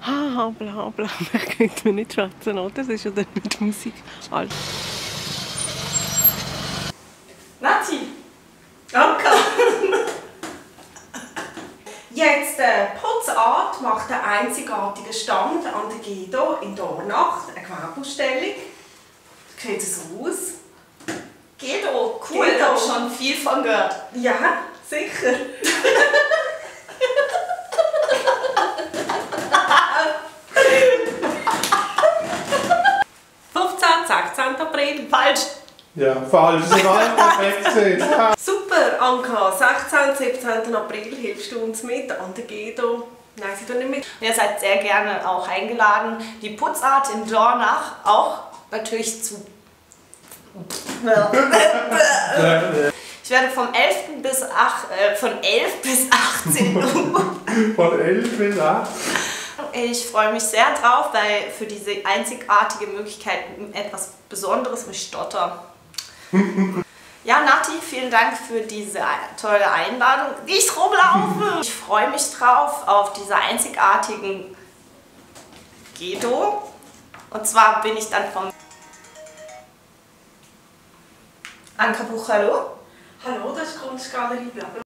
Haha, bla bla, ich könnte mir nicht schwätzen, oder? Das ist ja dann mit Musik. Also. Nati! Danke! Jetzt Putzart macht einen einzigartigen Stand an der Guido in Dornach, eine Gewerbeausstellung. Sieht so aus. Guido, cool, da habe ich schon viel von gehört. Ja, sicher. 16. April, falsch. Ja, falsch. Das war perfekt. Super, Anka. 16. 17. April hilfst du uns mit an der Guido. Nein, sie tun nicht mit. Ihr seid sehr gerne auch eingeladen. Die Putzart in Dornach auch natürlich zu. Ich werde vom 11. bis 11 bis 18 Uhr. Von 11 bis 8. Ich freue mich sehr drauf, weil für diese einzigartige Möglichkeit etwas Besonderes mit Stotter. Ja, Nati, vielen Dank für diese tolle Einladung. Ich rumlaufe! Ich freue mich drauf auf diese einzigartigen Guido. Und zwar bin ich dann vom Anka Buch, hallo? Hallo, das ist Kunstgalerie Blabla.